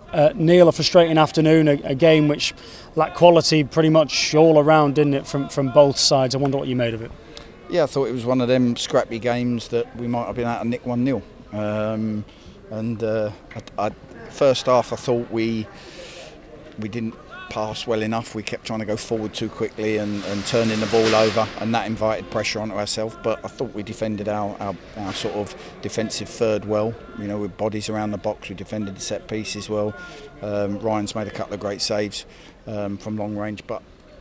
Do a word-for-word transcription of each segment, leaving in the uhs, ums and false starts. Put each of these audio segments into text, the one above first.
Uh, Neil, a frustrating afternoon, a, a game which lacked quality pretty much all around, didn't it, from, from both sides. I wonder what you made of it. Yeah, I thought it was one of them scrappy games that we might have been able to nick one nil. Um, and uh, I, I, first half I thought we we didn't pass well enough. We kept trying to go forward too quickly and, and turning the ball over, and that invited pressure onto ourselves. But I thought we defended our, our, our sort of defensive third well, you know, with bodies around the box. We defended the set pieces well. Um, Ryan's made a couple of great saves um, from long range, but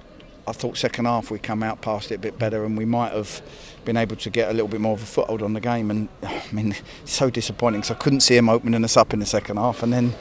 I thought second half we come out past it a bit better, and we might have been able to get a little bit more of a foothold on the game. And I mean, it's so disappointing because I couldn't see him opening us up in the second half, and then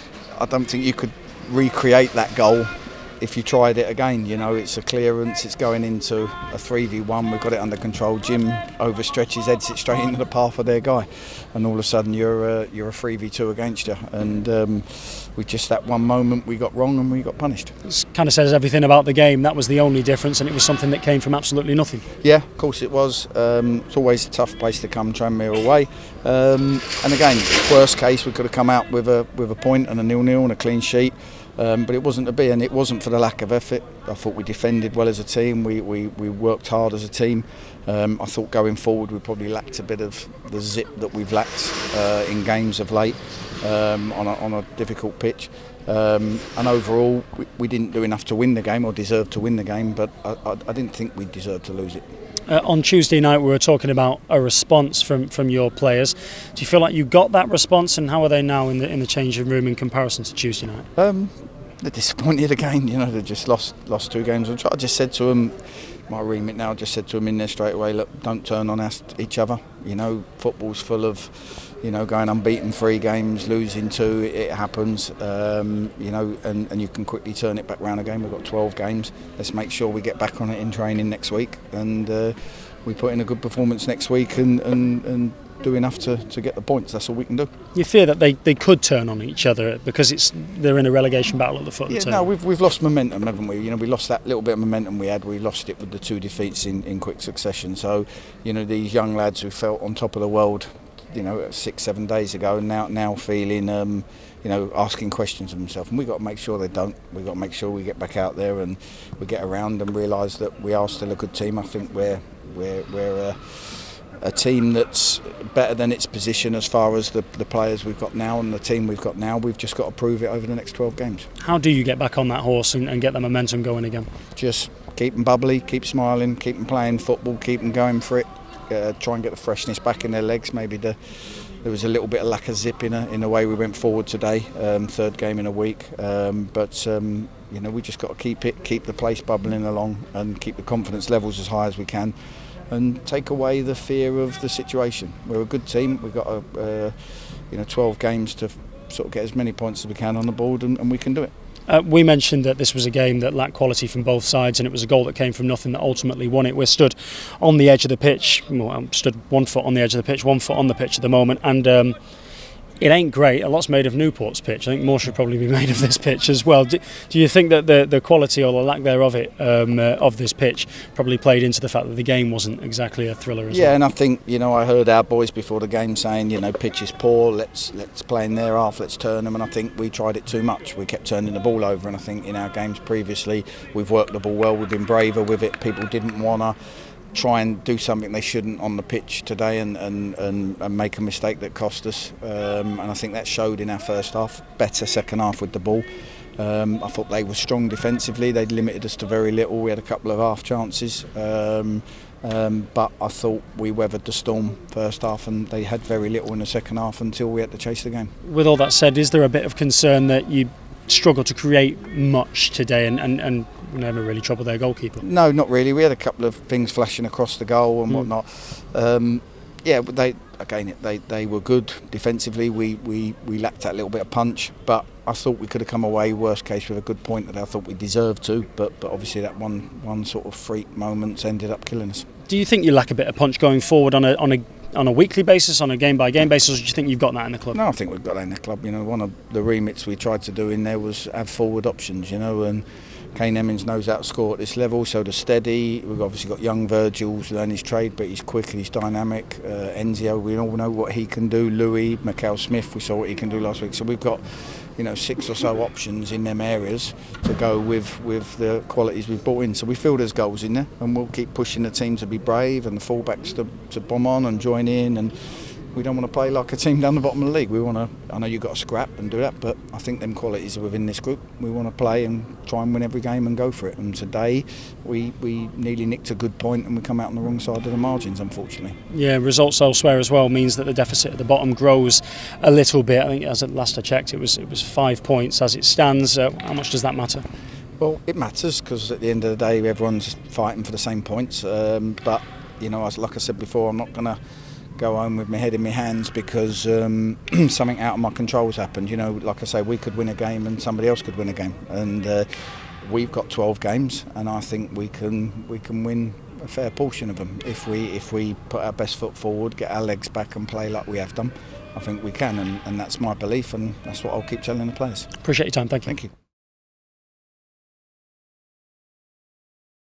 I don't think you could recreate that goal if you tried it again. You know, it's a clearance, it's going into a three v one, we've got it under control. Jim overstretches, heads it straight into the path of their guy, and all of a sudden you're a, you're a three v two against you. And um, we just, that one moment we got wrong and we got punished. It kind of says everything about the game. That was the only difference, and it was something that came from absolutely nothing. Yeah, of course it was. Um, it's always a tough place to come, Tranmere away. Um, and again, worst case, we could have come out with a with a point and a nil-nil and a clean sheet. Um, but it wasn't to be, and it wasn't for the lack of effort. I thought we defended well as a team, we, we, we worked hard as a team. Um, I thought going forward we probably lacked a bit of the zip that we've lacked uh, in games of late um, on, a, on a difficult pitch. Um, and overall we, we didn't do enough to win the game, or deserve to win the game, but I, I, I didn't think we deserved to lose it. Uh, on Tuesday night we were talking about a response from, from your players. Do you feel like you got that response, and how are they now in the in the changing room in comparison to Tuesday night? Um, they're disappointed again. You know, they just lost lost two games. I just said to them, my remit now, I just said to them in there straight away, look, don't turn on us, each other. You know, football's full of, you know, going unbeaten three games, losing two, it, it happens, um, you know, and, and you can quickly turn it back round again. We've got twelve games. Let's make sure we get back on it in training next week, and uh, we put in a good performance next week and, and, and do enough to, to get the points. That's all we can do. You fear that they, they could turn on each other because it's they're in a relegation battle at the foot of yeah, the no, table? we've, we've lost momentum, haven't we? You know, we lost that little bit of momentum we had. We lost it with the two defeats in, in quick succession. So, you know, these young lads who felt on top of the world, you know, six, seven days ago, and now now feeling, um, you know, asking questions of themselves. And we've got to make sure they don't. We've got to make sure we get back out there and we get around and realise that we are still a good team. I think we're we're we're a, a team that's better than its position as far as the the players we've got now and the team we've got now. We've just got to prove it over the next twelve games. How do you get back on that horse and, and get the momentum going again? Just keep them bubbly, keep smiling, keep them playing football, keep them going for it. Uh, try and get the freshness back in their legs. Maybe the, there was a little bit of lack of zip in, a, in the way we went forward today. Um, third game in a week, um, but um, you know, we just got to keep it, keep the place bubbling along, and keep the confidence levels as high as we can, and take away the fear of the situation. We're a good team. We've got a, uh, you know, twelve games to sort of get as many points as we can on the board, and, and we can do it. Uh, we mentioned that this was a game that lacked quality from both sides, and it was a goal that came from nothing that ultimately won it. We're stood on the edge of the pitch, well, I'm stood one foot on the edge of the pitch, one foot on the pitch at the moment, and um, it ain't great. A lot's made of Newport's pitch. I think more should probably be made of this pitch as well. Do, do you think that the, the quality or the lack thereof it um, uh, of this pitch probably played into the fact that the game wasn't exactly a thriller as yeah, well? And I think, you know, I heard our boys before the game saying, you know, pitch is poor, let's let's play in their half, let's turn them, and I think we tried it too much. We kept turning the ball over, and I think in our games previously we've worked the ball well, we've been braver with it. People didn't want to try and do something they shouldn't on the pitch today and, and, and, and make a mistake that cost us, um, and I think that showed in our first half. Better second half with the ball. um, I thought they were strong defensively. They'd limited us to very little. We had a couple of half chances, um, um, but I thought we weathered the storm first half, and they had very little in the second half until we had to chase the game. With all that said, is there a bit of concern that you struggled to create much today and, and, and never really troubled their goalkeeper? No, not really. We had a couple of things flashing across the goal and mm. whatnot. Um, yeah, but they again they, they were good defensively. We, we, we lacked that little bit of punch, but I thought we could have come away worst case with a good point that I thought we deserved to. But but obviously that one one sort of freak moment ended up killing us. Do you think you lack a bit of punch going forward on a on a on a weekly basis, on a game by game basis, or do you think you've got that in the club? No, I think we've got that in the club. You know, one of the remits we tried to do in there was have forward options. You know, and Kane Hemmings knows how to score at this level, so does Steady. We've obviously got young Virgil's learned his trade, but he's quick, he's dynamic. Uh, Enzio, we all know what he can do. Louis, Mikhail Smith, we saw what he can do last week. So we've got, you know, six or so options in them areas to go with with the qualities we've brought in. So we feel there's goals in there, and we'll keep pushing the team to be brave and the fullbacks to, to bomb on and join in. And we don't want to play like a team down the bottom of the league. We want to, I know you've got to scrap and do that, but I think them qualities are within this group. We want to play and try and win every game and go for it. And today we, we nearly nicked a good point and we come out on the wrong side of the margins, unfortunately. Yeah, results elsewhere as well means that the deficit at the bottom grows a little bit. I think as at last I checked, it was it was five points as it stands. Uh, how much does that matter? Well, it matters because at the end of the day everyone's fighting for the same points. Um, but you know, as like I said before, I'm not going to go home with my head in my hands because um, something out of my control's happened. You know, like I say, we could win a game and somebody else could win a game, and uh, we've got twelve games, and I think we can we can win a fair portion of them if we if we put our best foot forward, get our legs back, and play like we have done. I think we can, and, and that's my belief, and that's what I'll keep telling the players. Appreciate your time. Thank you. Thank you.